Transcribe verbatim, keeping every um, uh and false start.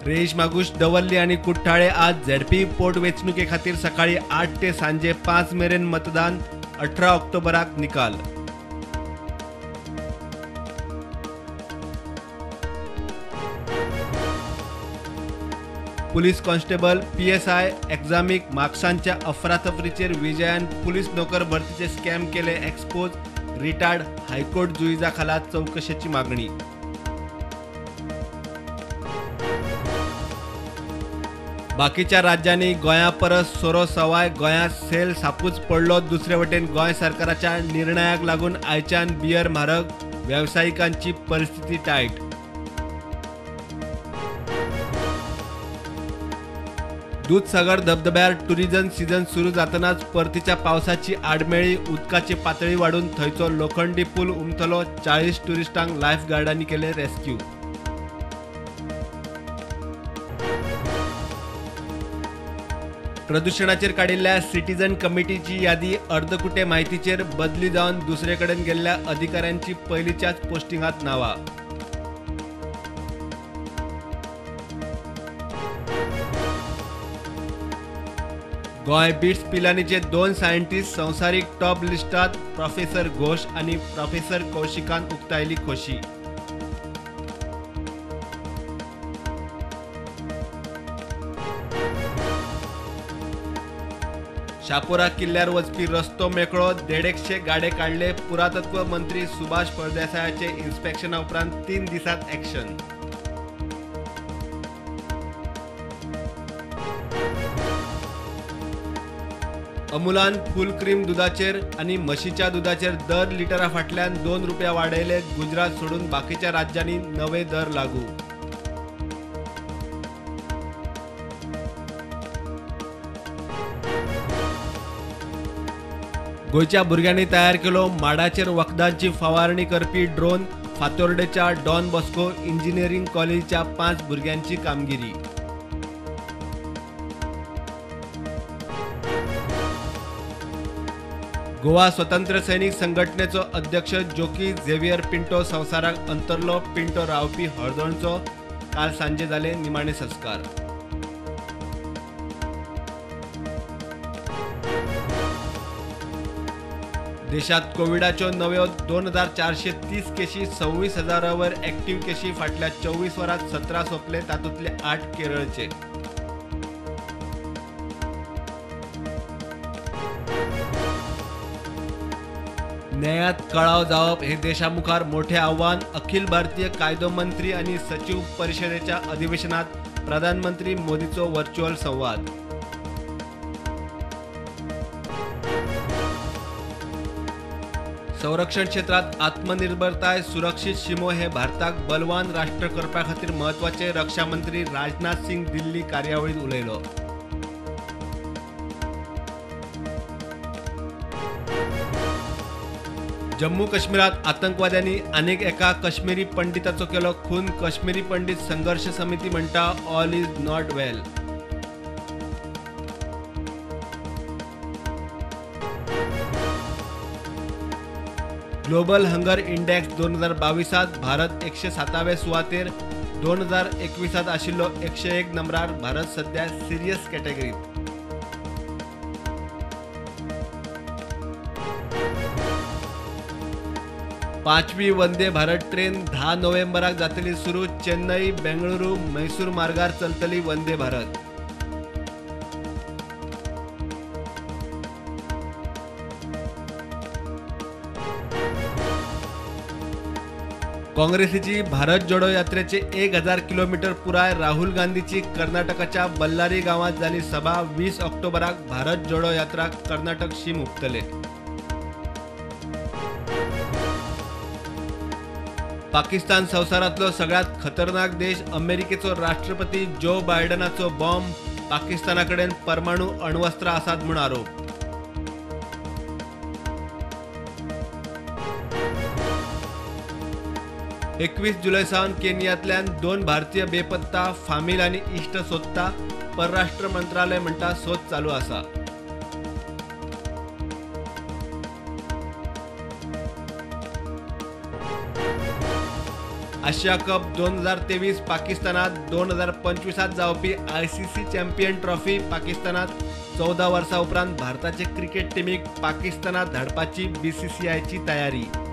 रेश मागुश दवल्ली आणि कुठ्ठाळे आज झेडपी पोटवेंचणुके खातीर सकाळी आठ ते सांजे पांच मेरेन मतदान. अठरा ऑक्टोबराक निकाल. Police constable P S I एक्झामीक मार्क्सांच्या अफरातफरीचेर विजयान पुलीस नोकर भरतीचे स्कॅम केले एक्सपोज. रिटार्ड हायकोर्ट जुईजा खाला चौकशेची मागणी. बाकीच्या राज्यांनी गोंया परस सोरो सवाय गोंयांत सेल सापूच पडलो. दुसरे वटेन गोंय सरकाराच्या निर्णयाक लागून आयच्यान बियर म्हारग. व्यावसायिकांची परिस्थिती टायट. दूधसागर धबधब्यार टुरिझम सीझन सुरू जातनाच परतीच्या पावसाची आडमेळी. उदकाची पातळी वाढून थंयचो लोखंडी पूल उमथलो. चाळीस टुरिस्टांक लायफ गार्डांनी केले रेस्क्यू. प्रदूषणाचेर काडिल्ल्या सिटीजन कमिटीची यादी. अर्दकुटे म्हायतीचेर बदली जावन दुसरे कडेन गेल्ल्या अधिकाऱ्यांची पयलींच्याच पोस्टिंगांत नांवां. गोंय बिट्स पिलानीचे दोन सायंटिस्ट संवसारीक टॉप लिस्टात. प्रोफेसर घोष आणि प्रोफेसर कौशिकान उक्तायली खोशी. शापोरा किल्ल्यार वचपी रस्तो मेकळो. देडेकशे गाडे काढले. पुरातत्व मंत्री सुभाष फळदेसायाचे इन्स्पेक्शना उपरांत तीन दिसात ॲक्शन. अमुलान फूल क्रीम दुधाचेर आणि म्हशीच्या दुधाचेर दर लिटरा फाटल्यान दोन रुपया वाडयले. गुजरात सोडून बाकीच्या राज्यांनी नवे दर लागू. गोयच्या भुरग्यांनी तयार केलो माडाचेर वखदांची फवारणी करपी ड्रोन. फातोर्डेच्या डॉन बॉस्को इंजिनियरिंग कॉलेजच्या पांच भुरग्यांची कामगिरी. गोवा स्वतंत्र सैनिक संघटनेचो अध्यक्ष जोकी झेवियर पिंटो संवसाराक अंतरलो. पिंटो रावपी हळदणचो काल सांजे जाले निमाणे संस्कार. देशात कोविडाच्यो नव्यो दोन हजार चारशे तीस केशी. सव्वीस हजारावर ॲक्टिव्ह केशी. फाटल्या चोवीस वरांत सतरा सोंपले. तातूंतले आठ केरळचे. न्यायात कळाव जावप हे देशामुखार मोठे आव्हान. अखिल भारतीय कायदो मंत्री आणि सचिव परिषदेच्या अधिवेशनात प्रधानमंत्री मोदीचो व्हर्च्युअल संवाद. संरक्षण क्षेत्रात आत्मनिर्भरताय सुरक्षीत शिमो हे भारताक बलवान राष्ट्र करपा खातीर महत्वाचे. रक्षा मंत्री राजनाथ सिंग दिल्ली कार्यावळीत उलयलो. जम्मू काश्मीरात आतंकवाद्यांनी अनेक एका काश्मीरी पंडिताचो केलो खून. काश्मीरी पंडित संघर्ष समिती म्हणटा all is not well. Global hunger index दोन हजार बावीसात भारत एकशे साताव्या सुवातेर. दोन हजार एकवीसात आशिल्लो एकशे एक नंबरार भारत सध्या सिरियस कॅटेगरीत. पांचवी वंदे भारत ट्रेन धा नोव्हेंबराक जातली सुरू. चेन्नई बेंगळुरू मैसूर मार्गार चलतली वंदे भारत. काँग्रेसीची भारत जोडो यात्रेचे एक हजार किलोमीटर पुराय. राहुल गांधीची कर्नाटकाच्या बल्लारी गावात जाली सभा. वीस ऑक्टोबराक भारत जोडो यात्रा कर्नाटक शीम हुपतले. पाकिस्तान संवसारांतलो सगळ्यात खतरनाक देश. अमेरिकेचो राष्ट्रपती जो बायडनाचो बॉम्ब. पाकिस्ताना कडेन परमाणु अण्वस्त्रां आसात म्हूण आरोप. एकवीस जुलै सावन केनियांतल्यान दोन भारतीय बेपत्ता. फामील आनी इश्ट सोदता. परराष्ट्र मंत्रालय म्हणटा सोद चालू आसा. आशिया कप दोन हजार तेवीस पाकिस्तानात दोन हजार पंचवीसात जावपी I C C champion trophy पाकिस्तानात चौदा वर्सां उपरांत भारताचे क्रिकेट टिमीक पाकिस्तानात धाडपाची बी सी सी आयची तयारी.